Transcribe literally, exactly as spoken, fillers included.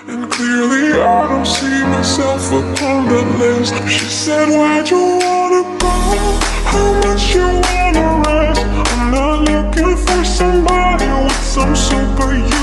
And clearly I don't see myself upon the list. She said, why'd you wanna go? How much you wanna rest? I'm not looking for somebody with some super